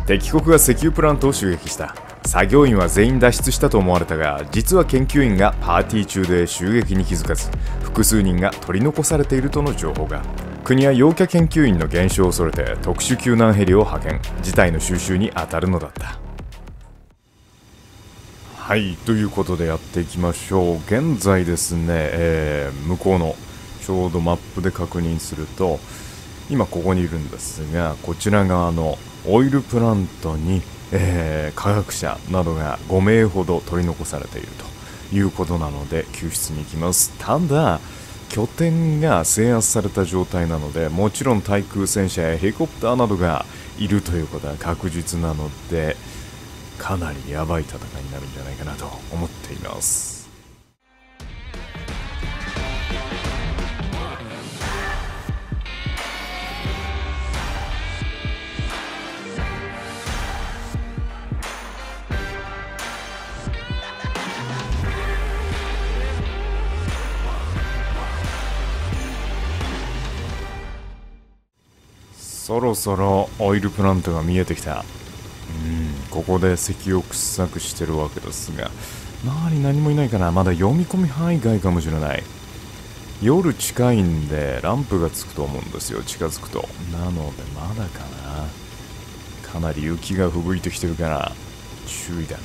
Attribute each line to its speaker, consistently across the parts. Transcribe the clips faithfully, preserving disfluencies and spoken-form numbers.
Speaker 1: 敵国が石油プラントを襲撃した。作業員は全員脱出したと思われたが、実は研究員がパーティー中で襲撃に気づかず、複数人が取り残されているとの情報が。国は陽キャ研究員の減少を恐れて特殊救難ヘリを派遣、事態の収拾に当たるのだった。はい、ということでやっていきましょう。現在ですね、えー、向こうのちょうどマップで確認すると、今ここにいるんですが、こちら側のオイルプラントに、えー、科学者などがごめいほど取り残されているということなので救出に行きます。ただ拠点が制圧された状態なので、もちろん対空戦車やヘリコプターなどがいるということは確実なので、かなりやばい戦いになるんじゃないかなと思っています。そろそろオイルプラントが見えてきた。うん、ここで石油を掘削してるわけですが、周り何もいないかな。まだ読み込み範囲外かもしれない。夜近いんでランプがつくと思うんですよ、近づくと。なのでまだかな。かなり雪が吹雪いてきてるから注意だね。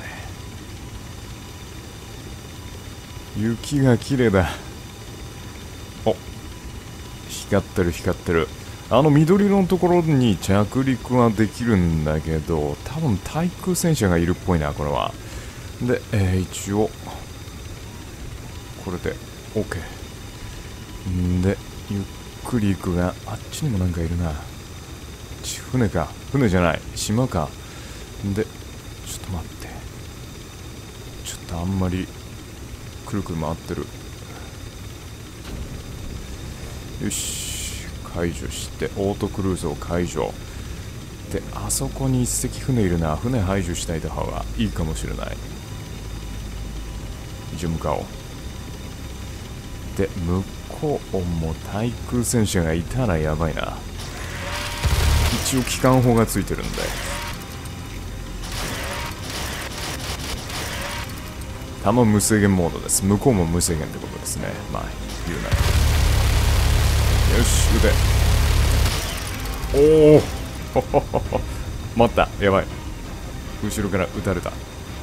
Speaker 1: 雪が綺麗だ。お、光ってる光ってる。あの緑色のところに着陸はできるんだけど、多分対空戦車がいるっぽいな、これは。で、えー、一応これで OK んで、ゆっくり行くが、あっちにもなんかいるな。船か、船じゃない、島か。で、ちょっと待って、ちょっとあんまりくるくる回ってる。よし、解除してオートクルーズを解除で、あそこに一隻船いるな。船排除したい方がいいかもしれない。一応向かおう。で、向こうも対空戦車がいたらやばいな。一応機関砲がついてるんで、弾無制限モードです。向こうも無制限ってことですね。まあ言うなら。よし、撃て。おお待った、やばい。後ろから撃たれた。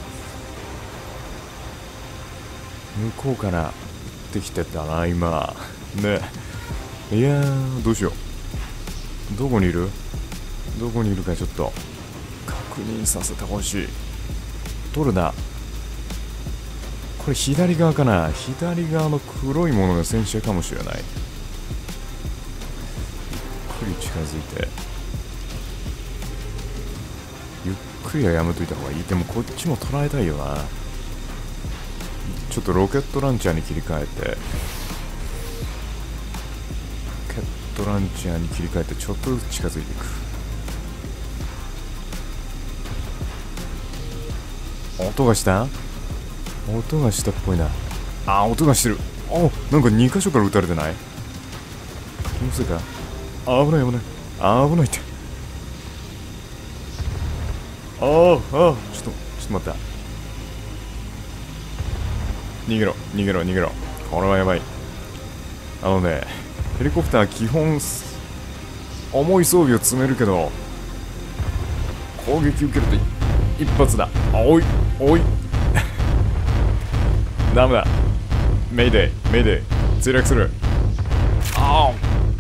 Speaker 1: 向こうから撃ってきてたな今ね。いやー、どうしよう。どこにいるどこにいるかちょっと確認させてほしい。どれだこれ。左側かな。左側の黒いものが戦車かもしれない。近づいて、ゆっくりはやめといた方がいい。でもこっちも捉えたいよな。ちょっとロケットランチャーに切り替えて、ロケットランチャーに切り替えてちょっとずつ近づいていく。音がした音がしたっぽいな。あ、音がしてる。お、なんかに箇所から撃たれてない？気のせいか。危ない危ない危ないって。ああ、ああ、ちょっとちょっと待った。逃げろ逃げろ逃げろ。これはやばい。あのね、ヘリコプター基本重い装備を積めるけど、攻撃受けると一発だ。おいおいダメだ。メイデイメイデイ墜落する。ああ、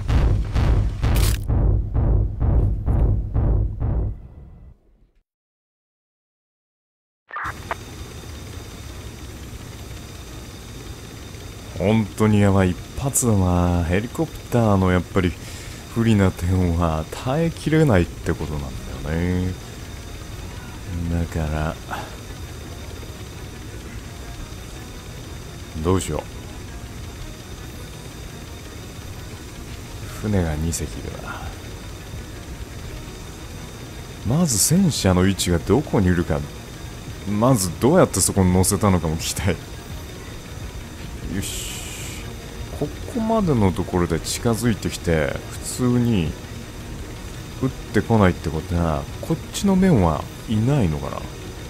Speaker 1: 本当にやばい。一発だな。ヘリコプターのやっぱり不利な点は耐えきれないってことなんだよね。だからどうしよう。船がに隻いるな。まず戦車の位置がどこにいるか、まずどうやってそこに乗せたのかも聞きたい。よし、ここまでのところで近づいてきて、普通に撃ってこないってことはこっちの面はいないのかな。こ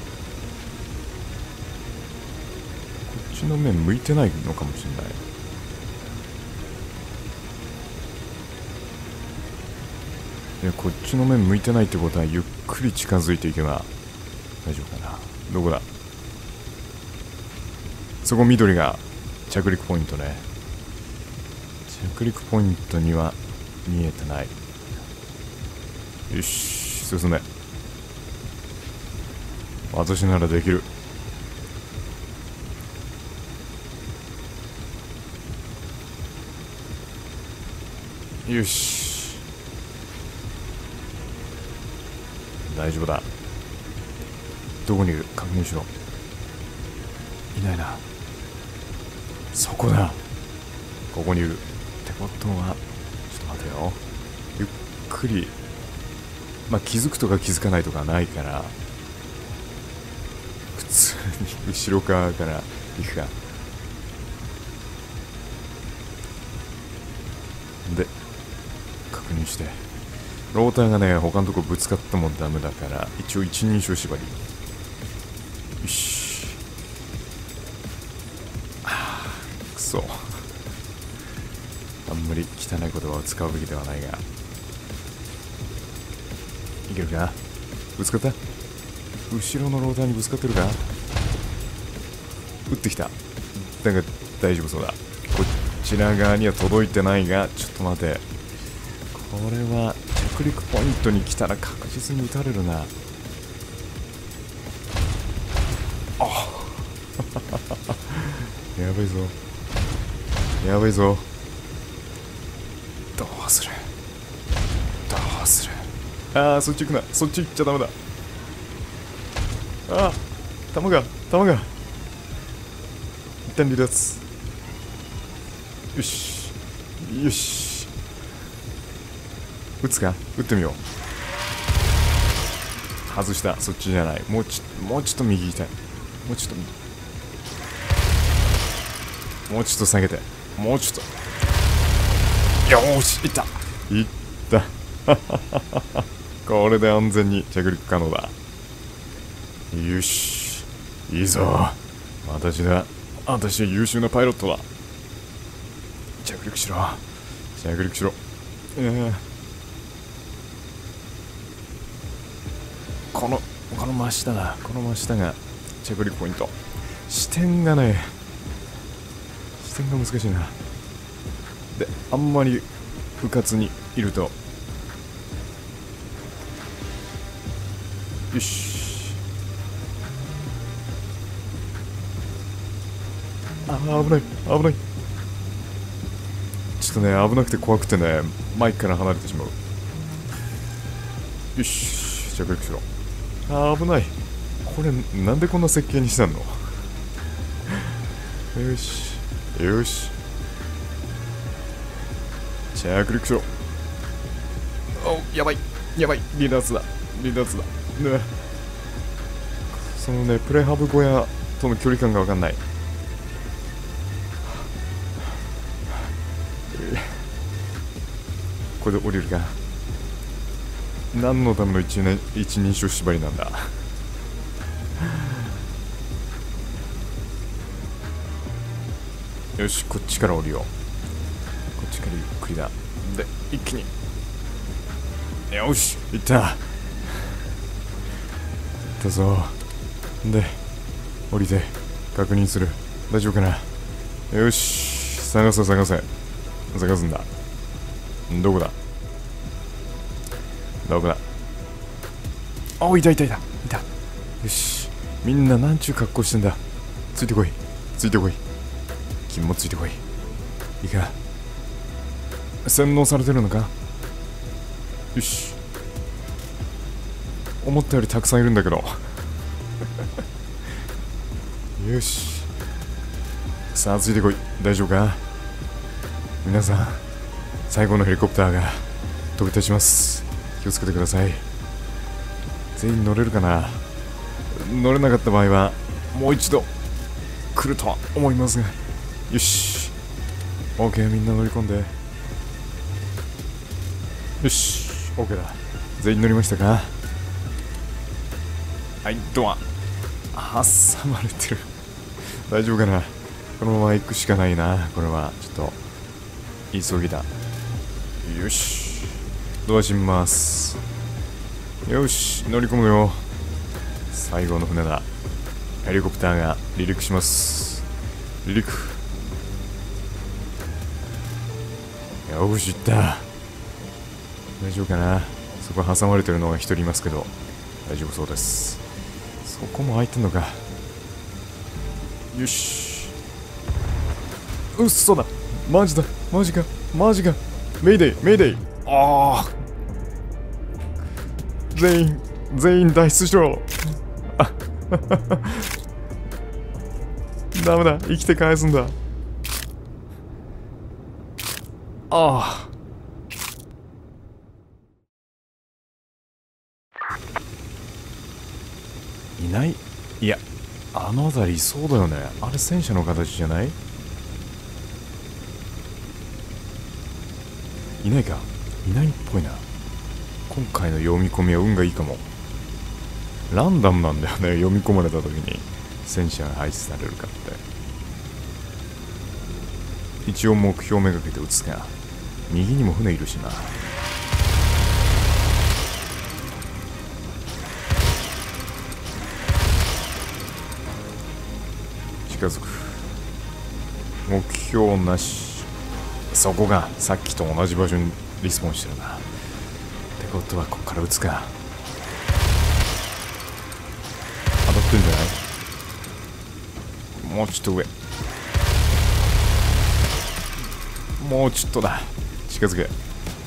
Speaker 1: っちの面向いてないのかもしれない。いや、こっちの面向いてないってことはゆっくり近づいていけば大丈夫かな。どこだ。そこ緑が着陸ポイントね。着陸ポイントには見えてない。よし、進め。私ならできる。よし、大丈夫だ。どこにいる？確認しろ。いないな。そこだ。ここにいるってことは、ちょっと待てよ。ゆっくり、まあ気づくとか気づかないとかないから、普通に後ろ側から行くか。で、確認して。ローターがね、他のとこぶつかってもダメだから、一応一人称縛り。よし。はぁ、くそ。あんまり汚い言葉を使うべきではないが。いけるか？ぶつかった？後ろのローターにぶつかってるか？撃ってきた。だが大丈夫そうだ。こちら側には届いてないが、ちょっと待て。これは着陸ポイントに来たら確実に撃たれるな。あやばいぞ。やばいぞ。どうするどうする。ああ、そっち行くな。そっち行っちゃダメだ。ああ、弾が、弾が。一旦離脱。よし。よし。撃つか？撃ってみよう。外した。そっちじゃない。もうちょ、もうちょっと右行きたい。もうちょっと、もうちょっと下げて。もうちょっと。よーし、いった。いった。これで安全に着陸可能だ。よし。いいぞ。私だ。私は優秀なパイロットだ。着陸しろ。着陸しろ。えーこの、この真下だ。この真下が着陸ポイント。視点がね、視点が難しいな。で、あんまり不活にいると。よし。あー、危ない、危ない。ちょっとね、危なくて怖くてね、マイクから離れてしまう。よし、着陸しろ。あー、危ない。これなんでこんな設計にしたの？よしよし、着陸しろ。お、やばいやばい、離脱だ離脱だ、ね、そのね、プレハブ小屋との距離感が分かんない。これで降りるか。何のための一人一人称縛りなんだ。よし、こっちから降りよう。こっちからゆっくりだ。で、一気に。よし、行った。行ったぞ。で、降りて確認する。大丈夫かな。よし、探せ探せ。探すんだ。どこだどこだ。あ、いたいたいたいた。よし、みんななんちゅう格好してんだ。ついてこいついてこい。君もついてこい。いいか、洗脳されてるのか。よし、思ったよりたくさんいるんだけど。よし、さあついてこい。大丈夫か皆さん。最後のヘリコプターが飛び立ちます。気をつけてください。全員乗れるかな。乗れなかった場合はもう一度来るとは思いますが。よし、 OK、 みんな乗り込んで。よし、 OK だ。 全員乗りましたか？はい、ドア挟まれてる。大丈夫かな。このまま行くしかないな。これはちょっと急ぎだ。よし、ドア閉めます。よし、乗り込むよ。最後の船だ。ヘリコプターが離陸します。離陸。よし、行った。大丈夫かな。そこ挟まれてるのが一人いますけど大丈夫そうです。そこも開いてんのか。よし、うっそだ、マジだ、マジかマジか。メイデイメイデイ。ああ、全員全員脱出しろ。あダメだ、生きて返すんだ。ああ、いない。いや、あの辺りいそうだよね。あれ戦車の形じゃない？いないか。いないっぽいな。今回の読み込みは運がいいかも。ランダムなんだよね、読み込まれた時に戦車が配置されるかって。一応目標めがけて撃つか。右にも船いるしな。近づく。目標なし。そこがさっきと同じ場所にリスポーンしてるな。ってことはこっから撃つか。当たってんじゃない？もうちょっと上。もうちょっとだ。近づけ。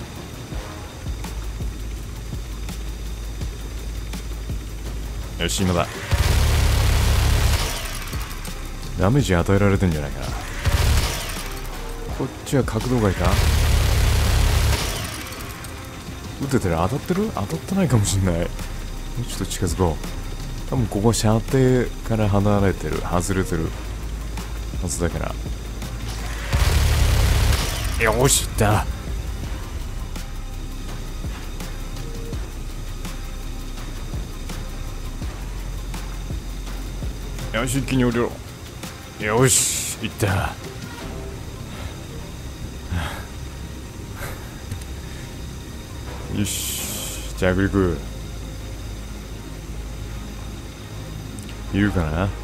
Speaker 1: よし、今だ。ダメージ与えられてんじゃないかな。こっちは角度外か。撃ててる？当たってる？当たってないかもしんない。もうちょっと近づこう。多分ここ射程から離れてる、外れてるはずだから。よし、いった。よし、一気に降りろ。よし、いった。よし、着陸。いるかな。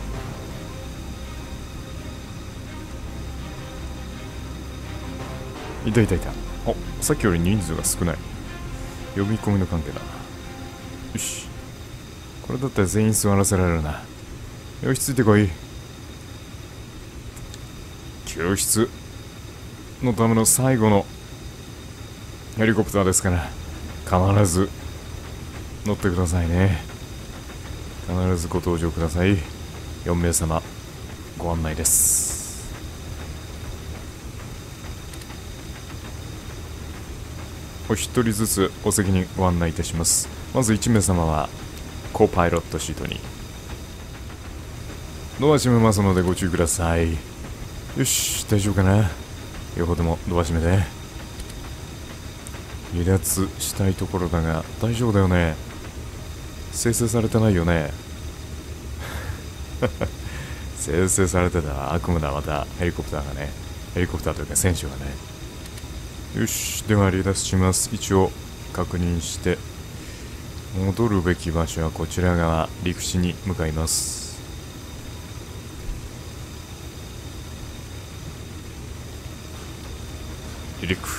Speaker 1: いたいたいた。お、さっきより人数が少ない。呼び込みの関係だ。よし、これだったら全員座らせられるな。よし、ついてこい。救出のための最後のヘリコプターですから必ず乗ってくださいね。必ずご搭乗ください。よんめいさまご案内です。お一人ずつお席にご案内いたします。まずいちめいさまはコーパイロットシートに。ドア閉めますのでご注意ください。よし、大丈夫かな。よほどもドア閉めて。離脱したいところだが大丈夫だよね。生成されてないよね。生成されてた悪夢だ。またヘリコプターがね、ヘリコプターというか戦車がね。よし、では離脱します。位置を確認して戻るべき場所はこちら側、陸地に向かいます。離陸。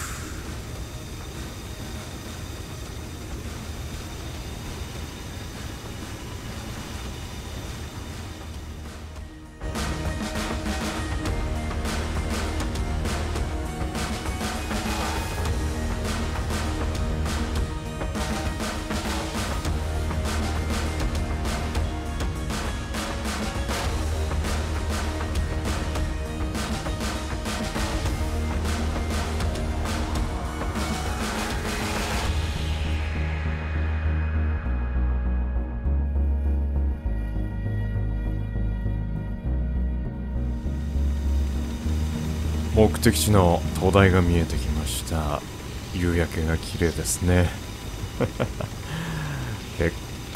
Speaker 1: 目的地の灯台が見えてきました。夕焼けが綺麗ですね。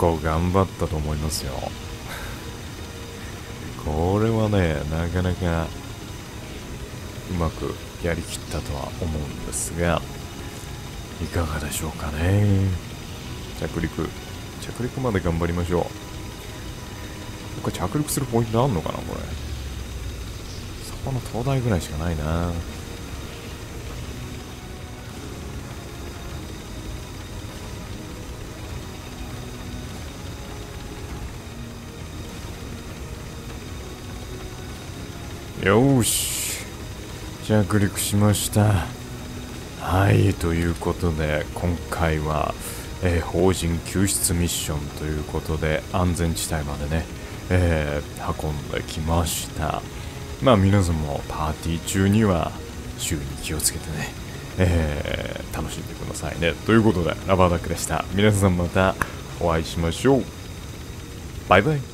Speaker 1: 構頑張ったと思いますよ。これはね、なかなかうまくやりきったとは思うんですが、いかがでしょうかね。着陸着陸まで頑張りましょう。これ着陸するポイントあんのかな、これ。そこの灯台ぐらいしかないな。よーし、着陸しました。はい、ということで今回は、えー、法人救出ミッションということで安全地帯までね、えー、運んできました。まあ皆さんもパーティー中には周囲に気をつけてね、えー、楽しんでくださいね。ということでラバーダックでした。皆さんまたお会いしましょう。バイバイ。